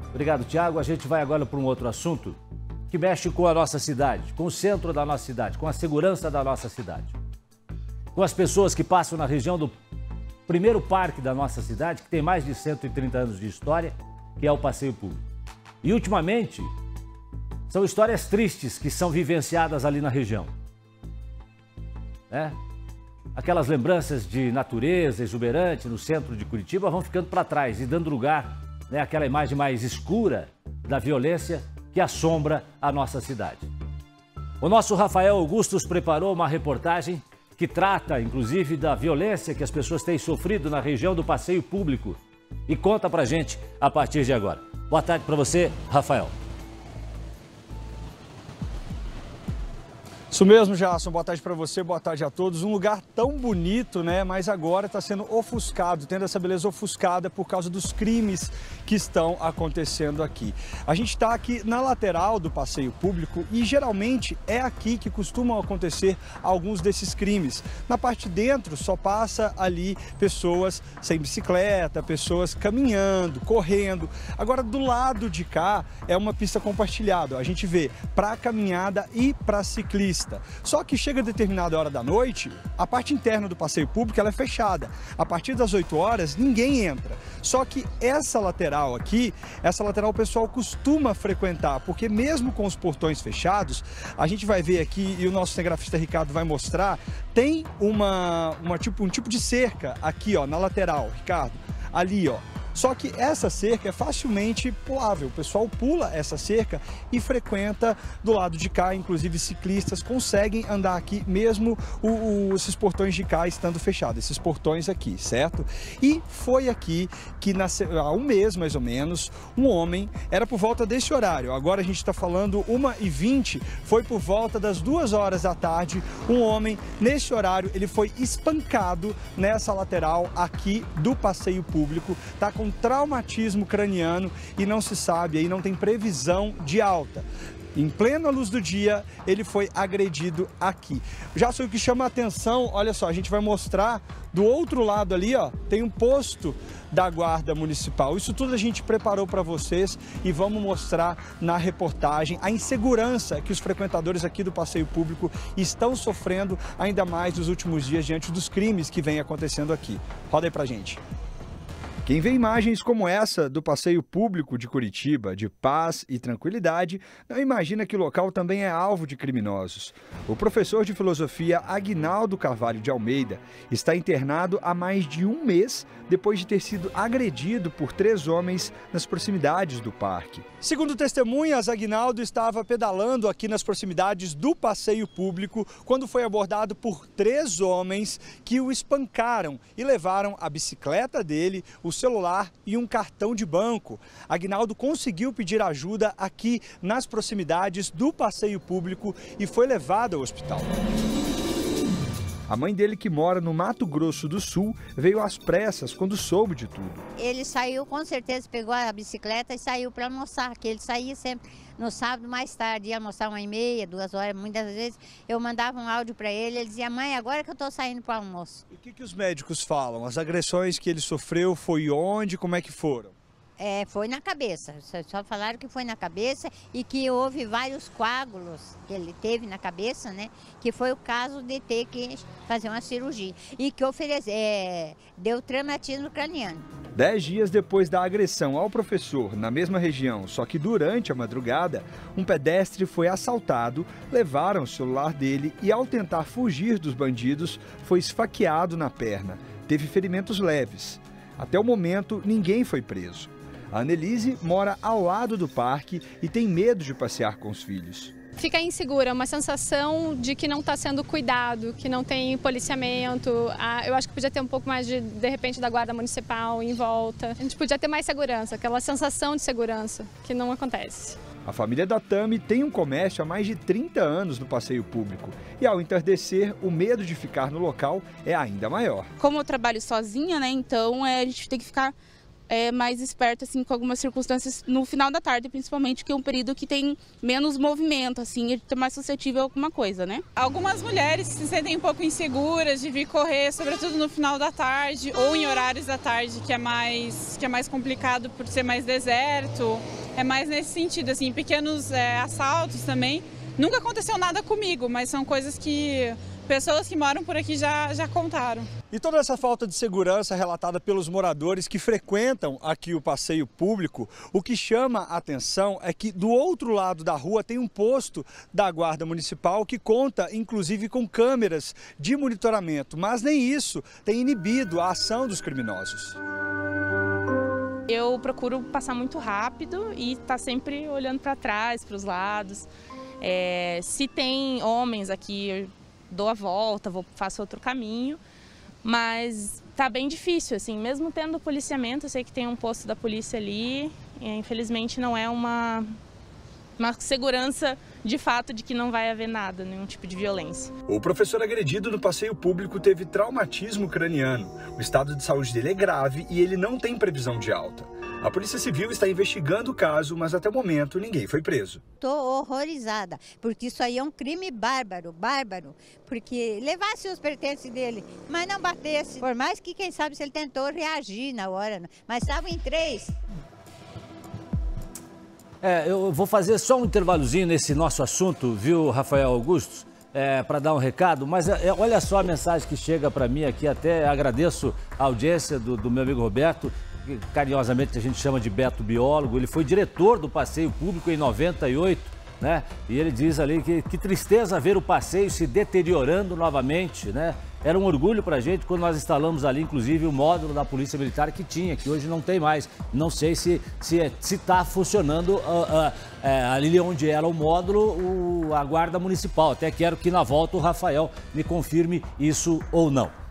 Obrigado, Tiago. A gente vai agora para um outro assunto que mexe com a nossa cidade, com o centro da nossa cidade, com a segurança da nossa cidade. Com as pessoas que passam na região do primeiro parque da nossa cidade, que tem mais de 130 anos de história, que é o Passeio Público. E, ultimamente, são histórias tristes que são vivenciadas ali na região. Aquelas lembranças de natureza exuberante no centro de Curitiba vão ficando para trás e dando lugar àquela imagem mais escura da violência que assombra a nossa cidade. O nosso Rafael Augustus preparou uma reportagem que trata, inclusive, da violência que as pessoas têm sofrido na região do Passeio Público e conta pra gente a partir de agora. Boa tarde para você, Rafael. Isso mesmo, Jason. Boa tarde para você, boa tarde a todos. Um lugar tão bonito, né? Mas agora está sendo ofuscado, tendo essa beleza ofuscada por causa dos crimes que estão acontecendo aqui. A gente está aqui na lateral do Passeio Público e geralmente é aqui que costumam acontecer alguns desses crimes. Na parte de dentro só passa ali pessoas sem bicicleta, pessoas caminhando, correndo. Agora do lado de cá é uma pista compartilhada. A gente vê para caminhada e para ciclista. Só que chega a determinada hora da noite, a parte interna do Passeio Público ela é fechada. A partir das 8 horas, ninguém entra. Só que essa lateral aqui, essa lateral o pessoal costuma frequentar, porque mesmo com os portões fechados, a gente vai ver aqui, e o nosso cinegrafista Ricardo vai mostrar, tem um tipo de cerca aqui, ó, na lateral, Ricardo, ali, ó. Só que essa cerca é facilmente pulável, o pessoal pula essa cerca e frequenta do lado de cá, inclusive ciclistas conseguem andar aqui mesmo esses portões de cá estando fechados, esses portões aqui, certo? E foi aqui que há um mês mais ou menos, um homem, era por volta desse horário, agora a gente está falando 1h20, foi por volta das 2 horas da tarde, um homem, nesse horário, ele foi espancado nessa lateral aqui do Passeio Público, tá com traumatismo craniano e não se sabe, aí não tem previsão de alta. Em plena luz do dia, ele foi agredido aqui. Já sei o que chama a atenção, olha só, a gente vai mostrar do outro lado ali, ó, tem um posto da Guarda Municipal. Isso tudo a gente preparou para vocês e vamos mostrar na reportagem a insegurança que os frequentadores aqui do Passeio Público estão sofrendo, ainda mais nos últimos dias, diante dos crimes que vem acontecendo aqui. Roda aí pra gente. Quem vê imagens como essa do Passeio Público de Curitiba, de paz e tranquilidade, não imagina que o local também é alvo de criminosos. O professor de filosofia Aguinaldo Carvalho de Almeida está internado há mais de um mês depois de ter sido agredido por 3 homens nas proximidades do parque. Segundo testemunhas, Aguinaldo estava pedalando aqui nas proximidades do Passeio Público quando foi abordado por 3 homens que o espancaram e levaram a bicicleta dele, o celular e um cartão de banco. Aguinaldo conseguiu pedir ajuda aqui nas proximidades do Passeio Público e foi levado ao hospital. A mãe dele, que mora no Mato Grosso do Sul, veio às pressas quando soube de tudo. Ele saiu, com certeza, pegou a bicicleta e saiu para almoçar, que ele saía sempre no sábado mais tarde, ia almoçar 1h30, 2 horas, muitas vezes eu mandava um áudio para ele, ele dizia: mãe, agora que eu estou saindo para o almoço. E o que os médicos falam? As agressões que ele sofreu, foi onde, como é que foram? Foi na cabeça, só falaram que foi na cabeça e que houve vários coágulos que ele teve na cabeça, né? Que foi o caso de ter que fazer uma cirurgia e que deu traumatismo craniano. 10 dias depois da agressão ao professor na mesma região, só que durante a madrugada, um pedestre foi assaltado, levaram o celular dele e, ao tentar fugir dos bandidos, foi esfaqueado na perna. Teve ferimentos leves. Até o momento, ninguém foi preso. A Annelise mora ao lado do parque e tem medo de passear com os filhos. Fica insegura, uma sensação de que não está sendo cuidado, que não tem policiamento. Eu acho que podia ter um pouco mais de repente, da guarda municipal em volta. A gente podia ter mais segurança, aquela sensação de segurança que não acontece. A família da Tami tem um comércio há mais de 30 anos no Passeio Público e, ao entardecer, o medo de ficar no local é ainda maior. Como eu trabalho sozinha, né, então a gente tem que ficar mais esperto, assim, com algumas circunstâncias no final da tarde, principalmente, que é um período que tem menos movimento, assim, e tá mais suscetível a alguma coisa, né? Algumas mulheres se sentem um pouco inseguras de vir correr, sobretudo no final da tarde ou em horários da tarde, que é mais complicado por ser mais deserto. É mais nesse sentido, assim, pequenos assaltos também. Nunca aconteceu nada comigo, mas são coisas que pessoas que moram por aqui já contaram. E toda essa falta de segurança relatada pelos moradores que frequentam aqui o passeio público, o que chama a atenção é que do outro lado da rua tem um posto da Guarda Municipal que conta inclusive com câmeras de monitoramento, mas nem isso tem inibido a ação dos criminosos. Eu procuro passar muito rápido e estar sempre olhando para trás, para os lados. Se tem homens aqui, eu dou a volta, faço outro caminho, mas tá bem difícil, assim, mesmo tendo policiamento, eu sei que tem um posto da polícia ali, e infelizmente não é uma segurança de fato de que não vai haver nada, nenhum tipo de violência. O professor agredido no passeio público teve traumatismo craniano. O estado de saúde dele é grave e ele não tem previsão de alta. A Polícia Civil está investigando o caso, mas até o momento ninguém foi preso. Estou horrorizada, porque isso aí é um crime bárbaro, porque levasse os pertences dele, mas não batesse. Por mais que, quem sabe, se ele tentou reagir na hora, mas estavam em 3. Eu vou fazer só um intervalozinho nesse nosso assunto, viu, Rafael Augusto? Para dar um recado, mas olha só a mensagem que chega para mim aqui, até agradeço a audiência do meu amigo Roberto, que carinhosamente a gente chama de Beto Biólogo. Ele foi diretor do passeio público em 98, né? E ele diz ali que tristeza ver o passeio se deteriorando novamente, né? Era um orgulho para a gente quando nós instalamos ali, inclusive, o módulo da Polícia Militar que tinha, que hoje não tem mais. Não sei se está funcionando ali onde era o módulo, a Guarda Municipal. Até quero que na volta o Rafael me confirme isso ou não.